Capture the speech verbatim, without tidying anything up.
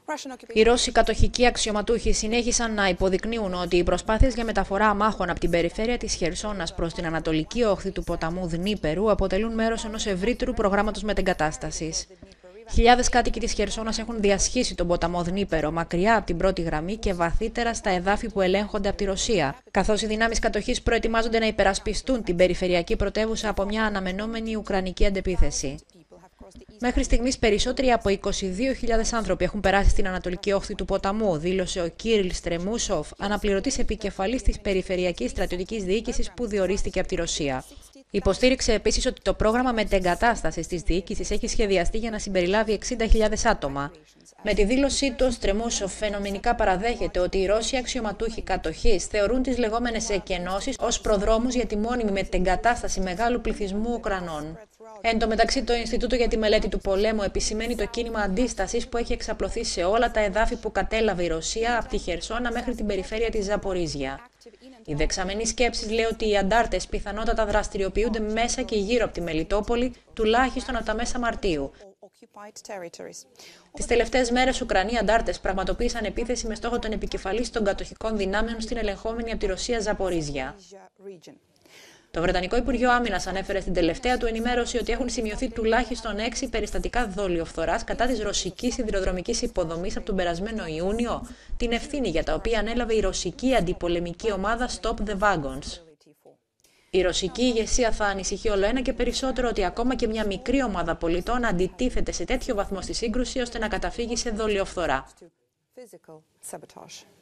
Οι Ρώσοι κατοχικοί αξιωματούχοι συνέχισαν να υποδεικνύουν ότι οι προσπάθειες για μεταφορά αμάχων από την περιφέρεια της Χερσόνας προς την ανατολική όχθη του ποταμού Δνίπερου αποτελούν μέρος ενός ευρύτερου προγράμματος μετεγκατάστασης. Χιλιάδες κάτοικοι της Χερσόνας έχουν διασχίσει τον ποταμό Δνίπερο μακριά από την πρώτη γραμμή και βαθύτερα στα εδάφη που ελέγχονται από τη Ρωσία, καθώς οι δυνάμεις κατοχής προετοιμάζονται να υπερασπιστούν την περιφερειακή πρωτεύουσα από μια αναμενόμενη ουκρανική αντεπίθεση. Μέχρι στιγμής περισσότεροι από είκοσι δύο χιλιάδες άνθρωποι έχουν περάσει στην ανατολική όχθη του ποταμού, δήλωσε ο Κύριλ Στρεμούσοφ, αναπληρωτής επικεφαλής της Περιφερειακής Στρατιωτικής Διοίκησης που διορίστηκε από τη Ρωσία. Υποστήριξε επίσης ότι το πρόγραμμα μετεγκατάστασης της διοίκησης έχει σχεδιαστεί για να συμπεριλάβει εξήντα χιλιάδες άτομα. Με τη δήλωσή του, ο Στρεμούσοφ φαινομενικά παραδέχεται ότι οι Ρώσοι αξιωματούχοι κατοχής θεωρούν τις λεγόμενες εκενώσεις ως προδρόμους για τη μόνιμη μετεγκατάσταση μεγάλου πληθυσμού Ουκρανών. Εν τω μεταξύ, το Ινστιτούτο για τη Μελέτη του Πολέμου επισημαίνει το κίνημα αντίστασης που έχει εξαπλωθεί σε όλα τα εδάφη που κατέλαβε η Ρωσία από τη Χερσόνα μέχρι την περιφέρεια της Ζαπορίζια. Η δεξαμενή σκέψη λέει ότι οι αντάρτες πιθανότατα δραστηριοποιούνται μέσα και γύρω από τη Μελιτόπολη, τουλάχιστον από τα μέσα Μαρτίου. Τις τελευταίες μέρες, Ουκρανοί αντάρτες πραγματοποίησαν επίθεση με στόχο τον επικεφαλής των κατοχικών δυνάμεων στην ελεγχόμενη από τη Ρωσία Ζαπορίζια. Το Βρετανικό Υπουργείο Άμυνας ανέφερε στην τελευταία του ενημέρωση ότι έχουν σημειωθεί τουλάχιστον έξι περιστατικά δολιοφθοράς κατά της ρωσικής σιδηροδρομικής υποδομής από τον περασμένο Ιούνιο, την ευθύνη για τα οποία ανέλαβε η ρωσική αντιπολεμική ομάδα Stop the Wagons. Η ρωσική ηγεσία θα ανησυχεί όλο ένα και περισσότερο ότι ακόμα και μια μικρή ομάδα πολιτών αντιτίθεται σε τέτοιο βαθμό στη σύγκρουση ώστε να καταφύγει σε δολιοφθορά.